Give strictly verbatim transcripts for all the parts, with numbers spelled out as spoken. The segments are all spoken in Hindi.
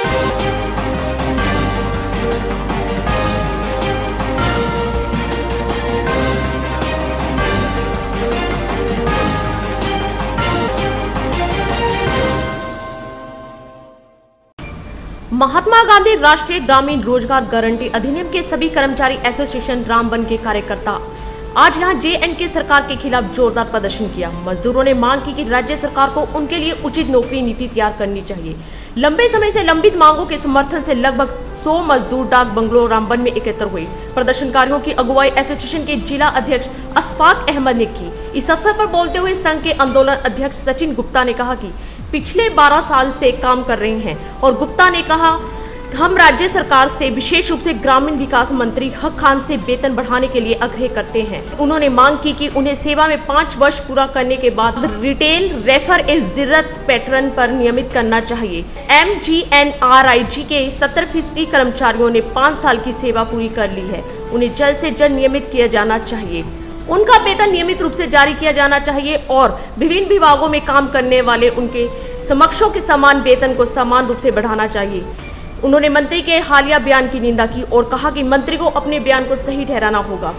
महात्मा गांधी राष्ट्रीय ग्रामीण रोजगार गारंटी अधिनियम के सभी कर्मचारी एसोसिएशन रामबन के कार्यकर्ता आज यहां जे एंड के सरकार के खिलाफ जोरदार प्रदर्शन किया। मजदूरों ने मांग की कि राज्य सरकार को उनके लिए उचित नौकरी नीति तैयार करनी चाहिए। लंबे समय से लंबित मांगों के समर्थन से लगभग सौ मजदूर डाक बंगलो रामबन में एकत्र हुए। प्रदर्शनकारियों की अगुवाई एसोसिएशन के जिला अध्यक्ष अशफाक अहमद ने की। इस अवसर पर बोलते हुए संघ के आंदोलन अध्यक्ष सचिन गुप्ता ने कहा कि पिछले बारह साल से काम कर रहे हैं और गुप्ता ने कहा हम राज्य सरकार से विशेष रूप से ग्रामीण विकास मंत्री हक खान से वेतन बढ़ाने के लिए आग्रह करते हैं। उन्होंने मांग की कि उन्हें सेवा में पाँच वर्ष पूरा करने के बाद रिटेल रेफर ए जिरत पैटर्न पर नियमित करना चाहिए। M G N R I G के सत्तर फीसदी कर्मचारियों ने पाँच साल की सेवा पूरी कर ली है। उन्हें जल्द से जल्द नियमित किया जाना चाहिए। उनका वेतन नियमित रूप से जारी किया जाना चाहिए और विभिन्न विभागों में काम करने वाले उनके समकक्षों के समान वेतन को समान रूप से बढ़ाना चाहिए। उन्होंने मंत्री के हालिया बयान की निंदा की और कहा कि मंत्री को अपने बयान को सही ठहराना होगा।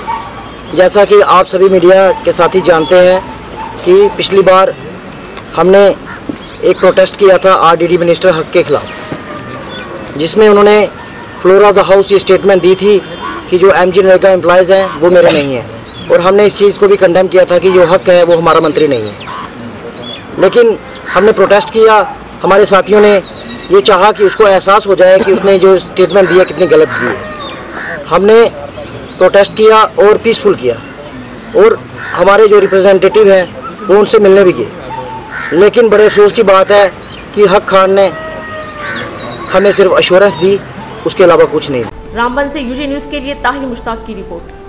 जैसा कि आप सभी मीडिया के साथी जानते हैं कि पिछली बार हमने एक प्रोटेस्ट किया था आरडीडी मिनिस्टर हक के खिलाफ, जिसमें उन्होंने फ्लोर ऑफ द हाउस ये स्टेटमेंट दी थी कि जो एमजी नरेगा एम्प्लॉयज़ हैं वो मेरे नहीं हैं, और हमने इस चीज़ को भी कंडेम किया था कि जो हक है वो हमारा मंत्री नहीं है। लेकिन हमने प्रोटेस्ट किया, हमारे साथियों ने ये चाहा कि उसको एहसास हो जाए कि उसने जो स्टेटमेंट दिया कितनी गलत दी है। हमने प्रोटेस्ट किया और पीसफुल किया, और हमारे जो रिप्रेजेंटेटिव हैं वो उनसे मिलने भी गए। लेकिन बड़े अफसोस की बात है कि हक खान ने हमें सिर्फ एश्योरेंस दी, उसके अलावा कुछ नहीं। रामबन से यूजे न्यूज़ के लिए ताहिर मुश्ताक की रिपोर्ट।